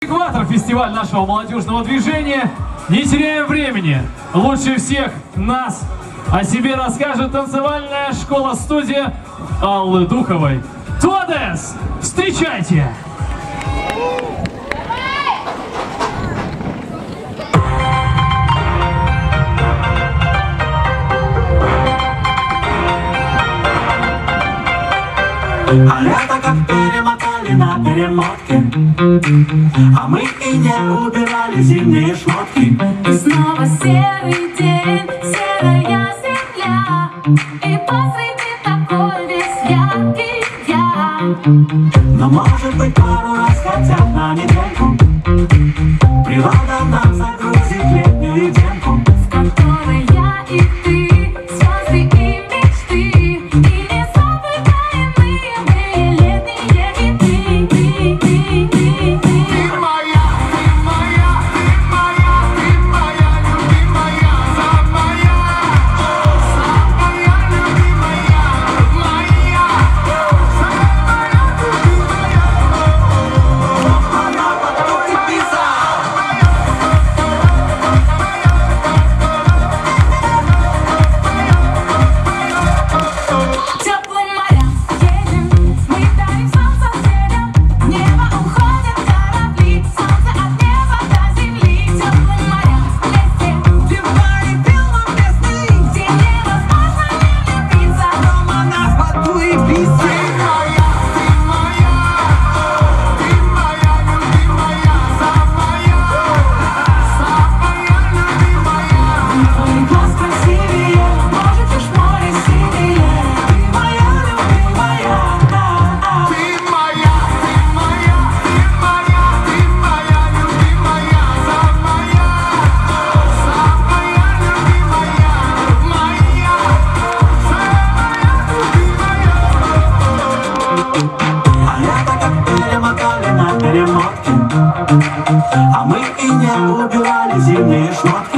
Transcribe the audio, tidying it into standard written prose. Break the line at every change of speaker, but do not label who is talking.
«Экватор» — фестиваль нашего молодежного движения. Не теряем времени. Лучше всех нас о себе расскажет танцевальная школа-студия Аллы Духовой. Туадес! Встречайте!
А лето как перемотали на перемотке, а мы и не убирали зимние шмотки.
И снова серый день, серая земля, и посреди такой весь яркий я.
Но может быть пару раз хотя бы на недельку природа нам загрузит летнюю демку,
в которой я и ты, звезды и мечты, и незабываемые летние хиты.
Ты моя, ты моя, ты моя, ты моя любимая, самая любимая, моя, самая
Теплым морям едем, мы дарим солнце север, в небо уходят корабли, солнце от неба до земли. Теплым морям вместе,
Дивари белом весны,
где невозможно не влюбиться.
дома нас под твои песни. Ты моя, ты моя любимая, самая любимая.
Твой глаз красивее, может лишь море синее. Ты моя любимая,
Ты моя, ты моя, ты моя, ты моя любимая, самая любимая, моя, самая любимая.
а лето как перемотали на перемотке, а мы и не убирали зимние шмотки.